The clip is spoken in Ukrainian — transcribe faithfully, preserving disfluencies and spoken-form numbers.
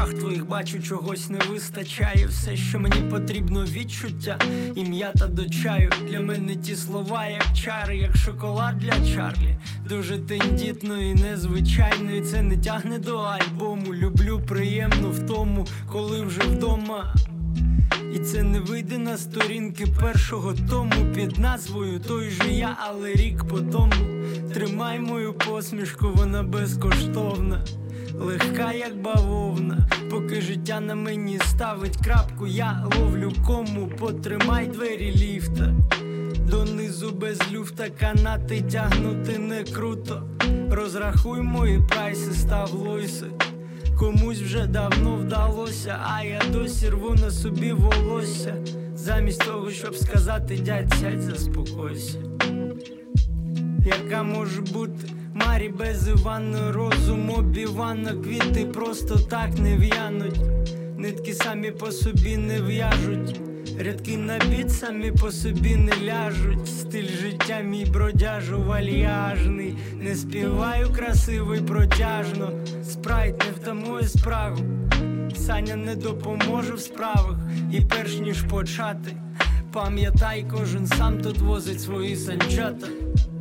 очах твоїх бачу, чогось не вистачає. Все, що мені потрібно, відчуття, ім'я та до чаю. Для мене ті слова, як чари, як шоколад для Чарлі. Дуже тендітно і незвичайно, і це не тягне до альбому. Люблю приємно в тому, коли вже вдома. І це не вийде на сторінки першого тому під назвою той же я, але рік по тому. Тримай мою посмішку, вона безкоштовна, легка як бавовна. Поки життя на мені ставить крапку, я ловлю кому. Потримай двері ліфта, донизу без люфта канати тягнути не круто. Розрахуй мої прайси, став лойси. Комусь вже давно вдалося, а я досі рву на собі волосся. Замість того, щоб сказати: дядь, сядь, заспокойся. Яка може бути Марі без Івана, розум обівана, квіти просто так не в'януть, нитки самі по собі не в'яжуть, рядки на біт самі по собі не ляжуть. Стиль життя мій бродяжо вальяжний, не співаю красиво й протяжно. Спрайт не втамує спрагу, Саня не допоможе в справах. І перш ніж почати, пам'ятай, кожен сам тут возить свої санчата.